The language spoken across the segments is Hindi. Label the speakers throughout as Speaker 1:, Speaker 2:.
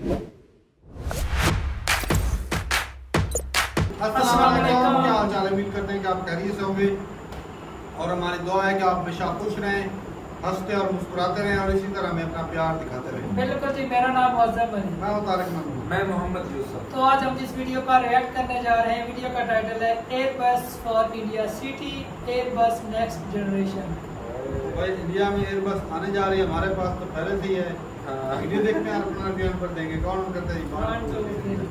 Speaker 1: अस्सलाम वालेकुम, क्या हाल चाल है? उम्मीद करते हैं कि आप खैरियत से होंगे और हमारी दुआ है कि आप हमेशा खुश रहें, हंसते और मुस्कुराते रहें और इसी तरह हमें अपना प्यार दिखाते रहें।
Speaker 2: बिल्कुल जी, मेरा नाम मौजम है।
Speaker 1: मैं हूं तारिक महमूद।
Speaker 3: मैं मोहम्मद यूसुफ।
Speaker 2: तो आज हम जिस वीडियो का रिएक्ट करने जा रहे हैं, वीडियो का टाइटल है Airbus for India city Airbus next generation.
Speaker 1: भाई इंडिया में एयरबस आने जा रही है, हमारे पास तो पहले से ही है। वीडियो देखते हैं, अपना रिव्यू पर देंगे। कौन करते हैं?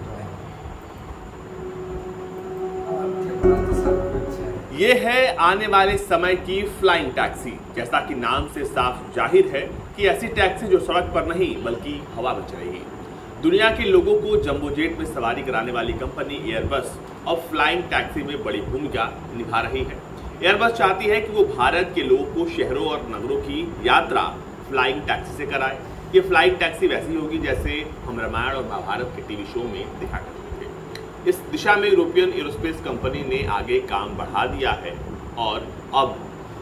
Speaker 4: ये है आने वाले समय की फ्लाइंग टैक्सी। जैसा कि नाम से साफ जाहिर है कि ऐसी टैक्सी जो सड़क पर नहीं बल्कि हवा में चलेगी। दुनिया के लोगों को जंबो जेट में सवारी कराने वाली कंपनी एयरबस अब फ्लाइंग टैक्सी में बड़ी भूमिका निभा रही है। एयरबस चाहती है कि वो भारत के लोगों को शहरों और नगरों की यात्रा फ्लाइंग टैक्सी से कराए। ये फ्लाइंग टैक्सी वैसी होगी जैसे हम रामायण और महाभारत के टीवी शो में दिखा करते थे। इस दिशा में यूरोपियन एरोस्पेस कंपनी ने आगे काम बढ़ा दिया है और अब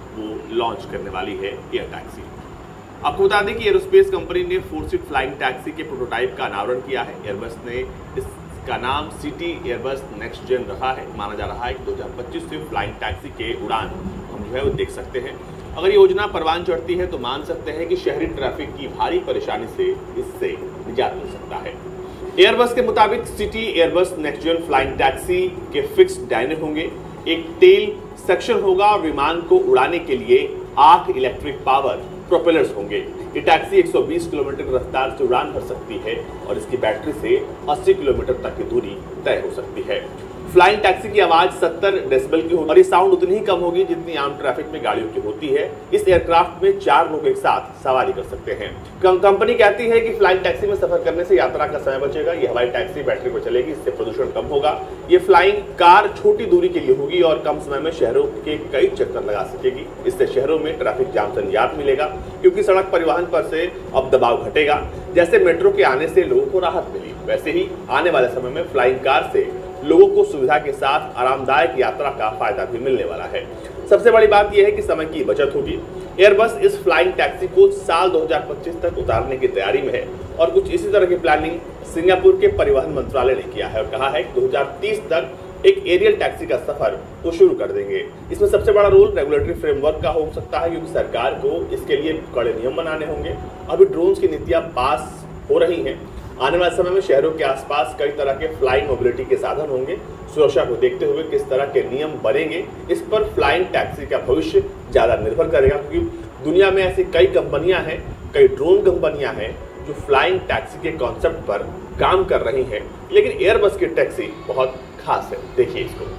Speaker 4: वो लॉन्च करने वाली है एयर टैक्सी। आपको बता दें कि एरोस्पेस कंपनी ने 4 सीट फ्लाइंग टैक्सी के प्रोटोटाइप का अनावरण किया है। एयरबस ने इसका नाम सिटी एयरबस नेक्स्ट जेन रखा है। माना जा रहा है कि 2025 से फ्लाइंग टैक्सी के उड़ान हम जो है वो देख सकते हैं। अगर योजना परवान चढ़ती है तो मान सकते हैं कि शहरी ट्रैफिक की भारी परेशानी से इससे निजात मिल सकता है। एयरबस के मुताबिक city Airbus next gen flying taxi के फिक्स्ड डायने होंगे, एक टेल सेक्शन होगा और विमान को उड़ाने के लिए 8 इलेक्ट्रिक पावर प्रोपेलर्स होंगे। ये टैक्सी 120 किलोमीटर की रफ्तार से उड़ान भर सकती है और इसकी बैटरी से 80 किलोमीटर तक की दूरी तय हो सकती है। फ्लाइंग टैक्सी की आवाज 70 डेसिबल की होगी और ये साउंड उतनी ही कम होगी जितनी आम ट्रैफिक में गाड़ियों की होती है। इस एयरक्राफ्ट में 4 लोग एक साथ सवारी कर सकते हैं। कंपनी कहती है कि फ्लाइंग टैक्सी में सफर करने से यात्रा का समय बचेगा। ये हवाई टैक्सी बैटरी पर चलेगी, इससे प्रदूषण कम होगा। ये फ्लाइंग कार छोटी दूरी के लिए होगी और कम समय में शहरों के कई चक्कर लगा सकेगी। इससे शहरों में ट्रैफिक जाम से निजात मिलेगा क्योंकि सड़क परिवहन पर से अब दबाव घटेगा। जैसे मेट्रो के आने से लोगों को राहत मिली, वैसे ही आने वाले समय में फ्लाइंग कार से लोगों को सुविधा के साथ आरामदायक यात्रा का फायदा भी मिलने वाला है। सबसे बड़ी बात यह है कि समय की बचत होगी। एयरबस इस फ्लाइंग टैक्सी को साल 2025 तक उतारने की तैयारी में है और कुछ इसी तरह की प्लानिंग सिंगापुर के परिवहन मंत्रालय ने किया है और कहा है कि 2030 तक एक एरियल टैक्सी का सफर वो शुरू कर देंगे। इसमें सबसे बड़ा रोल रेगुलेटरी फ्रेमवर्क का हो सकता है क्योंकि सरकार को इसके लिए कड़े नियम बनाने होंगे। अभी ड्रोन्स की नीतियां पास हो रही हैं। आने वाले समय में शहरों के आसपास कई तरह के फ्लाइंग मोबिलिटी के साधन होंगे। सुरक्षा को देखते हुए किस तरह के नियम बनेंगे, इस पर फ्लाइंग टैक्सी का भविष्य ज्यादा निर्भर करेगा क्योंकि दुनिया में ऐसी कई कंपनियां हैं, कई ड्रोन कंपनियां हैं जो फ्लाइंग टैक्सी के कॉन्सेप्ट पर काम कर रही हैं। लेकिन एयरबस की टैक्सी बहुत खास है, देखिए इसको।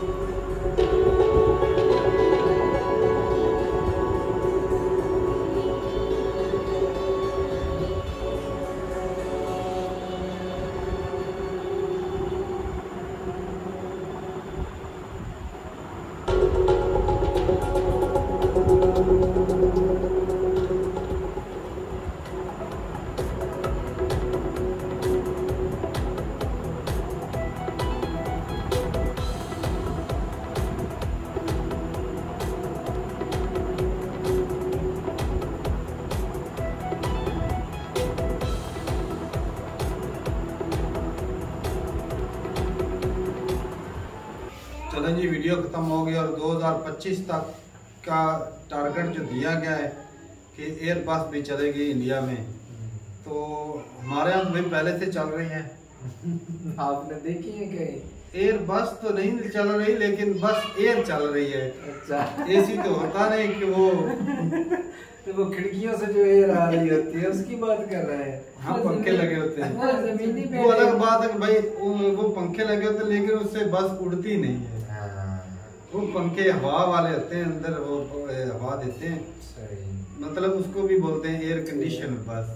Speaker 1: चलें जी, वीडियो ख़त्म हो गई और 2025 तक का टारगेट जो दिया गया है कि एयरबस भी चलेगी इंडिया में, तो हमारे यहाँ भी पहले से चल रही हैं।
Speaker 3: आपने देखी है कहीं?
Speaker 1: एयरबस तो नहीं चल रही लेकिन बस एयर चल रही है।
Speaker 3: अच्छा,
Speaker 1: एसी तो होता नहीं कि
Speaker 3: तो वो खिड़कियों से जो एयर आ रही होती है उसकी बात कर रहे हैं।
Speaker 1: हाँ, पंखे लगे होते हैं, वो अलग बात है कि भाई वो पंखे लगे होते हैं लेकिन उससे बस उड़ती नहीं है। वो पंखे हवा वाले होते हैं, अंदर वो हवा देते हैं। सही। मतलब उसको भी बोलते हैं एयर कंडीशन बस।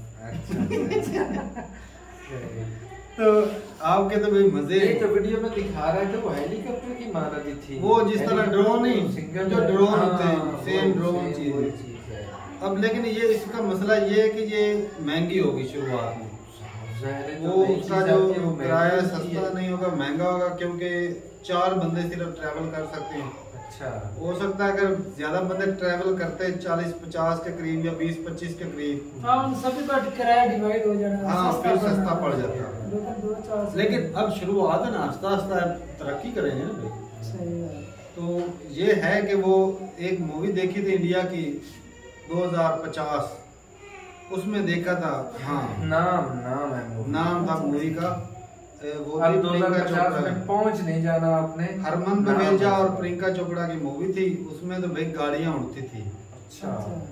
Speaker 1: तो आपके तो भाई मजे।
Speaker 3: तो वीडियो में दिखा रहा है तो वो हेलीकॉप्टर की माना भी थी,
Speaker 1: वो जिस तरह ड्रोन ही जो ड्रोन होते हैं, सेम ड्रोन चीज है। अब लेकिन ये इसका मसला ये है कि ये महंगी होगी शुरुआत में। वो उसका जो किराया सस्ता नहीं होगा, महंगा होगा क्योंकि 4 बंदे सिर्फ ट्रैवल कर सकते हैं।
Speaker 3: अच्छा,
Speaker 1: हो सकता है अगर ज्यादा बंदे ट्रैवल करते हैं 40-50 के करीब या 20-25 के करीब,
Speaker 2: हाँ उन सभी का किराया डिवाइड हो जाना,
Speaker 1: हाँ फिर सस्ता पड़ जाता है। लेकिन अब शुरुआत है ना, आस्ता आस्ता तरक्की करेंगे ना भाई।
Speaker 2: सही है।
Speaker 1: तो ये है कि वो एक मूवी देखी थी इंडिया की 2050, उसमें देखा था, हाँ नाम था मूवी का, वो
Speaker 3: अब 2050 में पहुंच नहीं जाना आपने।
Speaker 1: हरमन बवेजा और प्रियंका चोपड़ा की मूवी थी, उसमें तो भाई गाड़ियां उड़ती थी।
Speaker 3: अच्छा,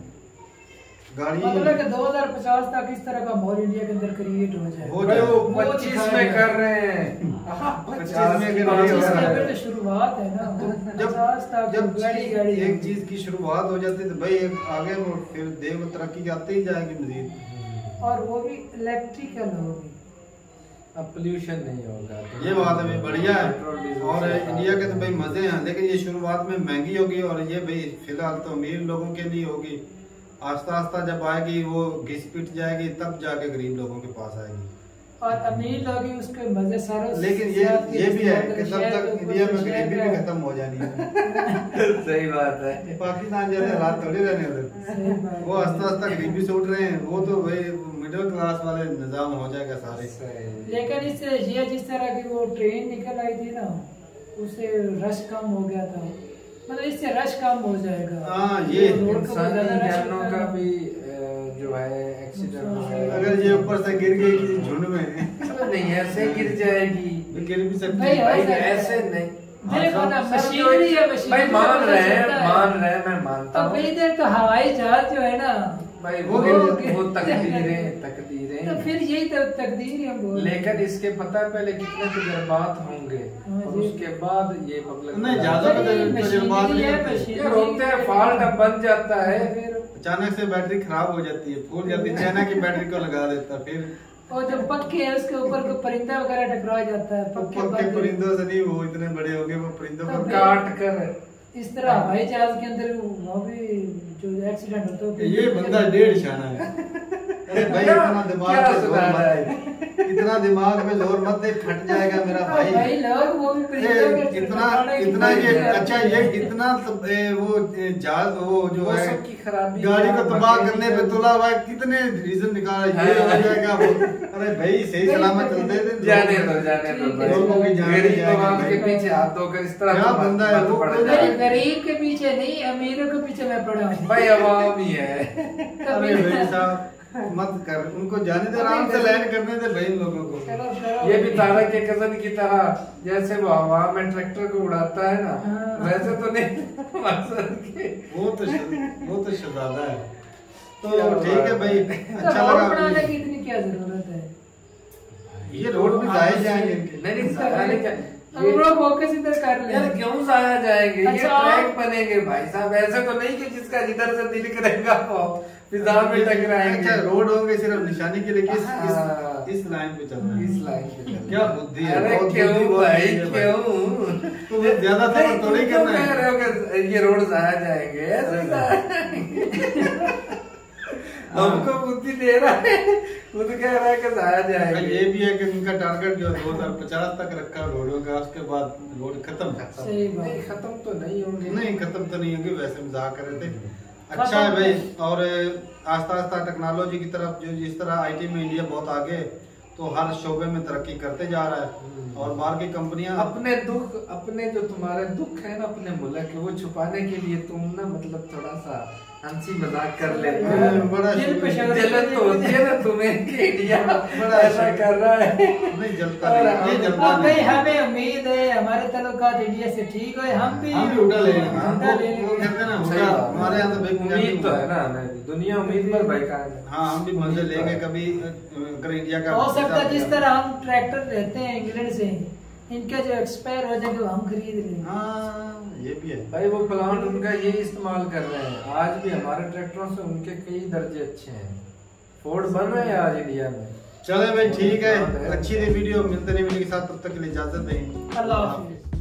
Speaker 1: गाड़ी
Speaker 2: मतलब कि 2050 तक इस तरह का माहौल इंडिया के अंदर क्रिएट हो जाए।
Speaker 1: वो जो
Speaker 3: 25 में कर रहे हैं,
Speaker 1: 25 में कर रहे हैं,
Speaker 2: तो शुरुआत है ना।
Speaker 1: जब एक चीज की शुरुआत हो जाती है तो भाई आगे वो फिर देव तरक्की आती ही जाएगी मजीद,
Speaker 2: और वो भी इलेक्ट्रिकल होगी,
Speaker 3: अब पोल्यूशन नहीं होगा।
Speaker 1: ये बात है भाई, बढ़िया है। और इंडिया के तो भाई मजे हैं, लेकिन ये शुरुआत में महंगी होगी, और ये भाई फिलहाल तो अमीर लोगों के लिए होगी। आस्ता आस्ता जब आएगी वो घिस पिट जाएगी, तब जाके गरीब लोगों के पास आएगी।
Speaker 2: और अमीर लोग ही उसके मजे सारे।
Speaker 1: लेकिन ये भी है कि तब तक इंडिया में गरीबी भी खत्म हो जानी है।
Speaker 3: सही बात है।
Speaker 1: पाकिस्तान जैसे हालात थोड़ी रहने उधर, वो आस्ता आस्ता गरीबी से उठ रहे हैं, वो तो भाई मिडिल क्लास वाले निजाम हो जाएगा सारे।
Speaker 2: लेकिन इससे ये जिस तरह की वो ट्रेन निकल आई थी ना, उससे रश कम हो गया था, मतलब इससे रश कम हो जाएगा।
Speaker 1: हाँ, ये
Speaker 3: इंसानी जानों का भी जो है एक्सीडेंट,
Speaker 1: अगर ये ऊपर से गिर गई किसी झुंड में,
Speaker 3: नहीं ऐसे गिर जाएगी,
Speaker 1: गिर भी सकती
Speaker 2: भाई,
Speaker 1: है।
Speaker 3: ऐसे नहीं,
Speaker 2: देखो ना मशीनरी है,
Speaker 3: भाई मान रहे हैं, मैं मानता हूँ।
Speaker 2: तो इधर तो हवाई जहाज जो है ना
Speaker 3: भाई वो तकदीरें,
Speaker 2: तो फिर यही तो तकदीर है वो।
Speaker 3: लेकिन इसके पता है पहले कितने तजर्बात होंगे, और उसके बाद ये पब्लिक
Speaker 1: नहीं ज्यादा तजर्बात नहीं
Speaker 3: होते हैं, फॉल्ट अब बन जाता है,
Speaker 1: अचानक से बैटरी खराब हो जाती है, फूल जाती है, चाइना की बैटरी को लगा देता, फिर
Speaker 2: और जो पक्के है उसके ऊपर को परिंदा वगैरह टकरा जाता है।
Speaker 1: पक्के परिंदों से नहीं, वो इतने बड़े हो गए, वो परिंदों को
Speaker 3: काट कर
Speaker 2: इस तरह हवाई जहाज के अंदर वो भी जो एक्सीडेंट होता है।
Speaker 1: ये बंदा 1.5 शाना है। अरे भाई इतना दिमाग पे जोर मत, इतना दिमाग में जोर मत दे, फट जाएगा मेरा भाई।
Speaker 2: भाई लोग वो भी
Speaker 1: इतना ये अच्छा, ये इतना वो जहाज वो जो है गाड़ी को तबाह करने पे तुला हुआ है, कितने रीजन निकाल ये हो जाएगा वो। अरे भाई सही सलामत चलते थे,
Speaker 3: जाने दो
Speaker 1: लोगों की जान
Speaker 3: के पीछे हाथ धोकर इस तरह
Speaker 1: क्या बंदा है वो।
Speaker 2: गरीब के पीछे नहीं, अमीरों के पीछे मैं पड़ा हूँ
Speaker 3: भाई, अवाम ही है।
Speaker 1: अरे भाई साहब मत कर, उनको जाने दे, आराम से लैंड करने दे भाई इन लोगों को।
Speaker 3: ये भी तारक के कजन की तरह, जैसे वो हवा में ट्रैक्टर को उड़ाता है ना, वैसे तो नहीं,
Speaker 1: वो तो शहजादा है। तो ठीक है भाई, अच्छा लगा।
Speaker 2: बनाने की इतनी क्या जरूरत है,
Speaker 1: ये रोड पे जाए जाएंगे इनके।
Speaker 2: हम लोग फोकस इधर कर ले।
Speaker 3: यार क्यों जाया जाएंगे, ये
Speaker 2: अच्छा।
Speaker 3: ट्रैक बनेंगे भाई साहब, ऐसे तो नहीं कि जिसका जिधर से दिल करेगा वो फिजा में टकराएंगे।
Speaker 1: अच्छा रोड होंगे सिर्फ निशानी के लिए, इस लाइन पे चलना है,
Speaker 3: इस लाइन पे चलना।
Speaker 1: क्या बुद्धि है।
Speaker 3: अरे क्यों भाई क्यों,
Speaker 1: तो ज्यादा तो नहीं करना है।
Speaker 3: कह रहे हो कि ये रोड जाया जाएंगे, ऐसे हमको बुद्धि दे रहा है, खुद कह रहा है कि जाया जाएगा।
Speaker 1: ये भी है कि उनका टारगेट जो 2050 तक रखा रोडों का, उसके बाद रोड खत्म।
Speaker 3: नहीं खत्म तो नहीं होंगे,
Speaker 1: नहीं खत्म तो नहीं होंगे, वैसे मजाक कर रहे थे। अच्छा है भाई, और आस्ता आस्ता टेक्नोलॉजी की तरफ जो जिस तरह आईटी में इंडिया बहुत आगे, तो हर शोबे में तरक्की करते जा रहा है, और बाहर की कंपनियां
Speaker 3: अपने दुख, अपने जो तुम्हारे दुख है ना अपने मुल्क के, वो छुपाने के लिए तुम ना मतलब थोड़ा सा हंसी मजाक कर लेते हो।
Speaker 1: बड़ा
Speaker 3: जलन तो होती है ना तुम्हें कि इंडिया बड़ा ऐसा कर रहा है।
Speaker 1: नहीं जलता नहीं,
Speaker 2: भाई हमें उम्मीद है हमारे ताल्लुकात इंडिया से ठीक है, हम भी
Speaker 1: उठा ले
Speaker 2: ना।
Speaker 1: हमारे यहाँ तो
Speaker 3: उम्मीद तो है ना, दुनिया उम्मीद पर भाई का।
Speaker 1: हाँ हम भी मजे लेंगे कभी, अगर इंडिया का
Speaker 2: हो सकता है जिस तरह हम ट्रैक्टर लेते हैं इंग्लैंड से, इनके जो एक्सपायर हो जाएंगे हम खरीद लेंगे।
Speaker 1: हाँ ये भी है
Speaker 3: भाई, वो प्लांट उनका ये इस्तेमाल कर रहे हैं, आज भी हमारे ट्रैक्टरों से उनके कई दर्जे अच्छे हैं, फोर्ड बन रहे हैं आज इंडिया में।
Speaker 1: चले भाई ठीक है, अच्छी थी वीडियो, मिलते नहीं मिलेगी साथ, तब तक के लिए इजाजत दें,
Speaker 2: अल्लाह हाफिज़।